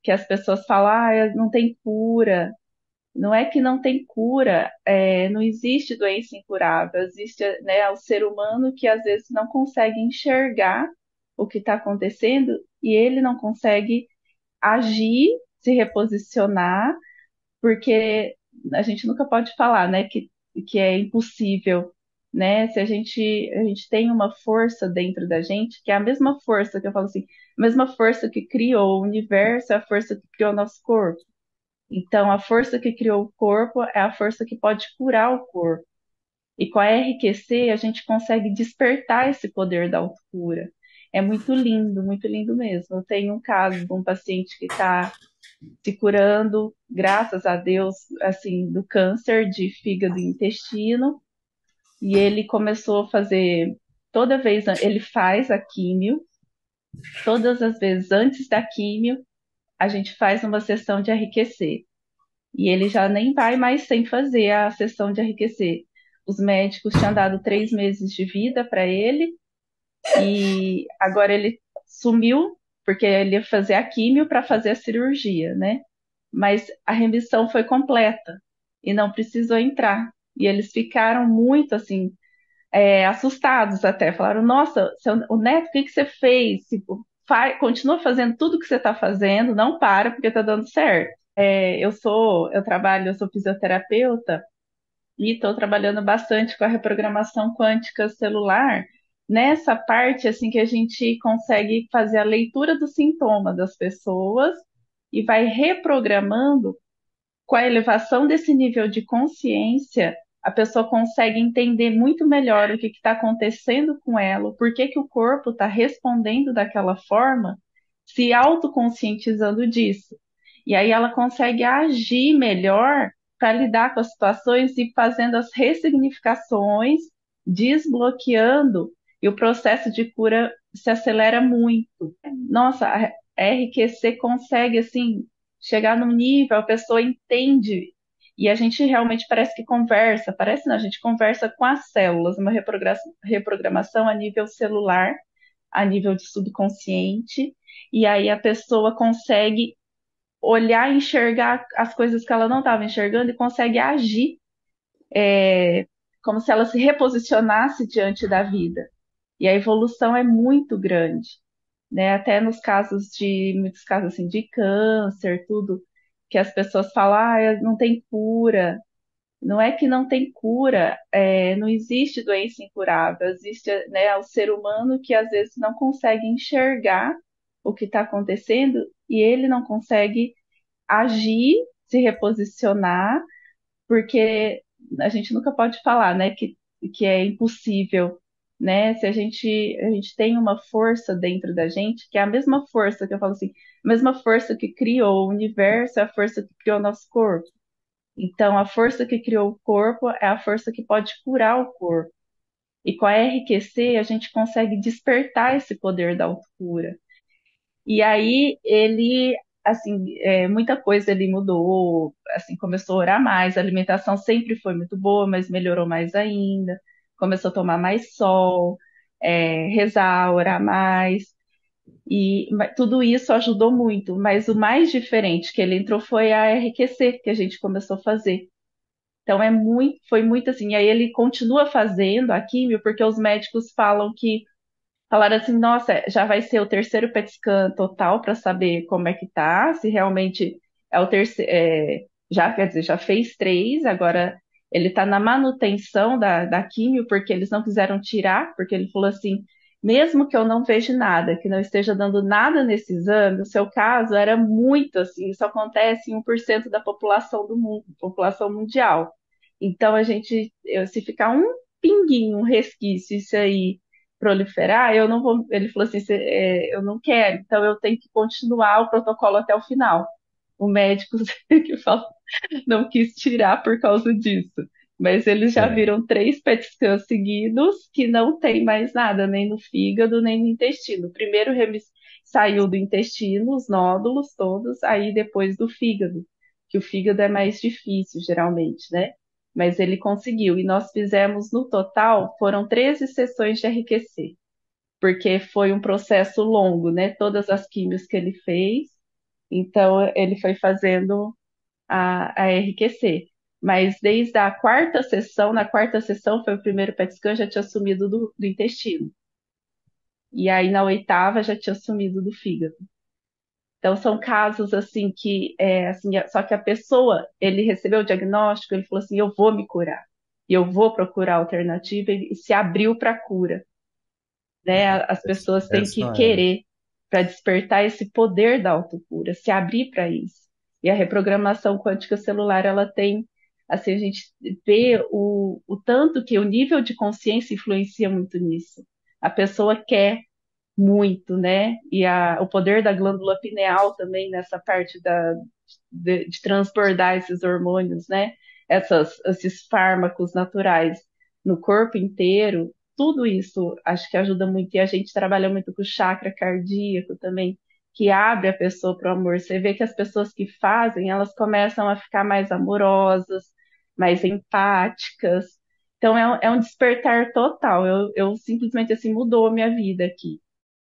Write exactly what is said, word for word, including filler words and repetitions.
que as pessoas falam, ah, não tem cura. Não é que não tem cura, é, não existe doença incurável, existe, né, o ser humano que às vezes não consegue enxergar o que está acontecendo e ele não consegue agir, se reposicionar, porque a gente nunca pode falar, né, que, que é impossível, né? Se a gente, a gente tem uma força dentro da gente, que é a mesma força que eu falo assim, a mesma força que criou o universo, é a força que criou o nosso corpo. Então, a força que criou o corpo é a força que pode curar o corpo. E com a R Q C, a gente consegue despertar esse poder da autocura. É muito lindo, muito lindo mesmo. Eu tenho um caso de um paciente que está se curando, graças a Deus, assim, do câncer de fígado e intestino. E ele começou a fazer, toda vez, ele faz a químio, todas as vezes antes da químio, a gente faz uma sessão de R Q C. E ele já nem vai mais sem fazer a sessão de R Q C. Os médicos tinham dado três meses de vida para ele e agora ele sumiu porque ele ia fazer a químio para fazer a cirurgia, né? Mas a remissão foi completa e não precisou entrar. E eles ficaram muito assim, é, assustados até. Falaram: Nossa, seu, o Neto, o que, que você fez? Tipo, fa- continua fazendo tudo que você está fazendo, não para porque está dando certo. Eu sou, eu trabalho, eu sou fisioterapeuta e estou trabalhando bastante com a reprogramação quântica celular, nessa parte assim que a gente consegue fazer a leitura do sintoma das pessoas e vai reprogramando com a elevação desse nível de consciência, a pessoa consegue entender muito melhor o que está acontecendo com ela, por que que o corpo está respondendo daquela forma, se autoconscientizando disso. E aí ela consegue agir melhor para lidar com as situações e fazendo as ressignificações, desbloqueando, e o processo de cura se acelera muito. Nossa, a R Q C consegue assim chegar num nível, a pessoa entende e a gente realmente parece que conversa, parece não, a gente conversa com as células, uma reprogra- reprogramação a nível celular, a nível de subconsciente, e aí a pessoa consegue olhar e enxergar as coisas que ela não estava enxergando e consegue agir é, como se ela se reposicionasse diante da vida. E a evolução é muito grande, né? Até nos casos de, muitos casos assim, de câncer, tudo, que as pessoas falam, ah, não tem cura. Não é que não tem cura, é, não existe doença incurável, existe, né, o ser humano que às vezes não consegue enxergar o que está acontecendo e ele não consegue agir, se reposicionar, porque a gente nunca pode falar, né, que, que é impossível, né? Se a gente, a gente tem uma força dentro da gente, que é a mesma força que eu falo assim, a mesma força que criou o universo, é a força que criou o nosso corpo. Então, a força que criou o corpo é a força que pode curar o corpo. E com a R Q C, a gente consegue despertar esse poder da autocura. E aí ele, assim, é, muita coisa ele mudou, assim, começou a orar mais, a alimentação sempre foi muito boa, mas melhorou mais ainda, começou a tomar mais sol, é, rezar, orar mais, e ma- tudo isso ajudou muito, mas o mais diferente que ele entrou foi a R Q C, que a gente começou a fazer. Então é muito, foi muito assim, e aí ele continua fazendo a químio, porque os médicos falam que falaram assim, nossa, já vai ser o terceiro P E T scan total para saber como é que tá, se realmente é o terceiro, é, já quer dizer, já fez três, agora ele está na manutenção da, da químio, porque eles não quiseram tirar, porque ele falou assim, mesmo que eu não veja nada, que não esteja dando nada nesse exame, o seu caso era muito assim, isso acontece em um por cento da população do mundo, população mundial. Então a gente, eu- se ficar um pinguinho, um resquício, isso aí proliferar, eu não vou. Ele falou assim: "Cê- é, eu não quero, então eu tenho que continuar o protocolo até o final. O médico que fala, não quis tirar por causa disso. Mas eles já É. viram três P E T scans seguidos que não tem mais nada, nem no fígado, nem no intestino. Primeiro remis- saiu do intestino, os nódulos todos, aí depois do fígado, que o fígado é mais difícil, geralmente, né? Mas ele conseguiu. E nós fizemos, no total, foram treze sessões de R Q C, porque foi um processo longo, né? Todas as químios que ele fez. Então, ele foi fazendo a, a R Q C. Mas desde a quarta sessão, na quarta sessão foi o primeiro PET scan, já tinha sumido do, do intestino. E aí na oitava já tinha sumido do fígado. Então são casos assim que é, assim, só que a pessoa, ele recebeu o diagnóstico, ele falou assim, eu vou me curar. E eu vou procurar alternativa e se abriu para a cura, né? As Essa pessoas têm que essa é. querer para despertar esse poder da autocura, se abrir para isso. E a reprogramação quântica celular, ela tem, assim, a gente vê o, o tanto que o nível de consciência influencia muito nisso. A pessoa quer muito, né? E a, o poder da glândula pineal também nessa parte da, de, de transbordar esses hormônios, né? Essas, esses fármacos naturais no corpo inteiro, tudo isso acho que ajuda muito. E a gente trabalha muito com o chakra cardíaco também, que abre a pessoa para o amor. Você vê que as pessoas que fazem, elas começam a ficar mais amorosas, mais empáticas. Então é, um- é um despertar total. Eu, eu simplesmente assim mudou a minha vida aqui.